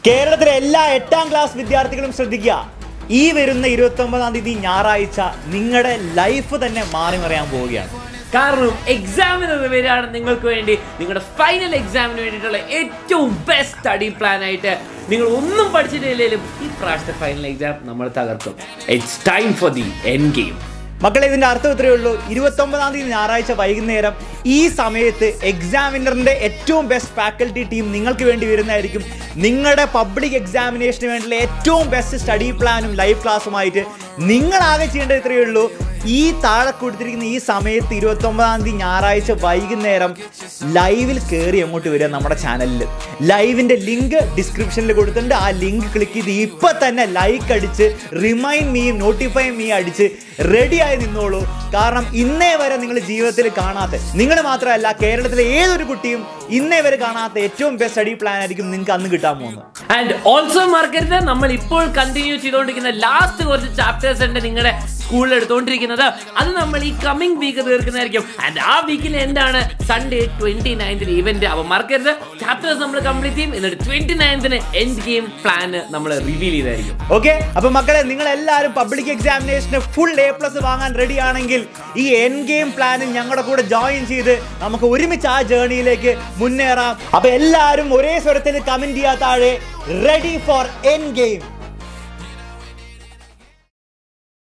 കേരളത്തിലെ എല്ലാ 8ാം ക്ലാസ് വിദ്യാർത്ഥികളും ശ്രദ്ധിക്കുക. ഈ വരുന്ന 29-ാം തീയതി ഞായറാഴ്ച നിങ്ങളുടെ ലൈഫ് തന്നെ മാറി മറിയാൻ പോവുകയാണ്. കാരണം എക്സാമിന് വരികയാണ് നിങ്ങൾക്ക് വേണ്ടി നിങ്ങളുടെ ഫൈനൽ എക്സാമിന് വേണ്ടിയിട്ടുള്ള ഏറ്റവും ബെസ്റ്റ് സ്റ്റഡി പ്ലാൻ ആയിട്ട്. നിങ്ങൾ ഒന്നും പഠിച്ചിട്ടില്ലെങ്കിലും ഈ പ്രാവശ്യത്തെ ഫൈനൽ എക്സാം നമ്മൾ തകർക്കും. It's time for the end game. മക്കളെ, ഇതിൻ്റെ അർത്ഥം ഇത്രയേ ഉള്ളൂ. 29-ാം തീയതി ഞായറാഴ്ച വൈകുന്നേരം ഈ സമയത്ത് എക്സാമിനറിൻ്റെ ഏറ്റവും ബെസ്റ്റ് ഫാക്കൽറ്റി ടീം നിങ്ങൾക്ക് വേണ്ടി വരുന്നതായിരിക്കും. നിങ്ങളുടെ പബ്ലിക് എക്സാമിനേഷന് വേണ്ടിയുള്ള ഏറ്റവും ബെസ്റ്റ് സ്റ്റഡി പ്ലാനും ലൈവ് ക്ലാസ്സുമായിട്ട് നിങ്ങളാകെ ചെയ്യേണ്ടത് ഇത്രയേ ഉള്ളൂ. ഈ താഴെ കൊടുത്തിരിക്കുന്ന ഈ സമയത്ത് 29-ാം തീയതി ഞായറാഴ്ച വൈകുന്നേരം ലൈവിൽ കയറി അങ്ങോട്ട് വരിക. നമ്മുടെ ചാനലിൽ ലൈവിൻ്റെ ലിങ്ക് ഡിസ്ക്രിപ്ഷനിൽ കൊടുത്തിട്ടുണ്ട്. ആ ലിങ്ക് ക്ലിക്ക് ചെയ്ത് ഇപ്പം തന്നെ ലൈക്ക് അടിച്ച് റിമൈൻഡ് മീയും നോട്ടിഫൈ മീ അടിച്ച് റെഡിയായി നിന്നോളൂ. കാരണം ഇന്നേ വരെ നിങ്ങൾ ജീവിതത്തിൽ കാണാത്ത, നിങ്ങൾ മാത്രമല്ല കേരളത്തിലെ ഏതൊരു കുട്ടിയും ഇന്നേ വരെ കാണാത്ത ഏറ്റവും ബെസ്റ്റ് സ്റ്റഡി പ്ലാൻ ആയിരിക്കും നിങ്ങൾക്ക് അന്ന് കിട്ടാൻ പോകുന്നത്. ആൻഡ് ഓൾസോ മറക്കരുത്, നമ്മൾ ഇപ്പോൾ കണ്ടിന്യൂ ചെയ്തുകൊണ്ടിരിക്കുന്ന ലാസ്റ്റ് കുറച്ച് ചാപ്റ്റേഴ്സ് ഉണ്ട് നിങ്ങളുടെ സ്കൂളിൽ എടുത്തുകൊണ്ടിരിക്കുന്നത്. അത് നമ്മൾ ഈ കമ്മിങ് വീക്ക് തീർക്കുന്നതായിരിക്കും. ആൻഡ് ആ വീക്കിൽ എന്താണ് സൺഡേ 29th ഇവന്റ്. അപ്പോൾ മറക്കരുത്, ചാപ്റ്റേഴ്സ് നമ്മൾ കംപ്ലീറ്റ് ചെയ്യും. എന്നിട്ട് 29th എൻഡ് ഗെയിം പ്ലാൻ നമ്മൾ റിവീൽ ചെയ്തായിരിക്കും. ഓക്കെ, അപ്പൊ മക്കളെ, നിങ്ങൾ എല്ലാവരും പബ്ലിക് എക്സാമിനേഷന് ഫുൾ A+ വാങ്ങാൻ റെഡി ആണെങ്കിൽ ഈ എൻഡ് ഗെയിം പ്ലാനിൽ ഞങ്ങളുടെ കൂടെ ജോയിൻ ചെയ്ത് നമുക്ക് ഒരുമിച്ച് ആ ജേർണിയിലേക്ക് മുന്നേറാം. അപ്പൊ എല്ലാവരും ഒരേ സ്വരത്തിൽ കമന്റ് ചെയ്യാൻ താഴെ റെഡി ഫോർ എൻഡ് ഗെയിം.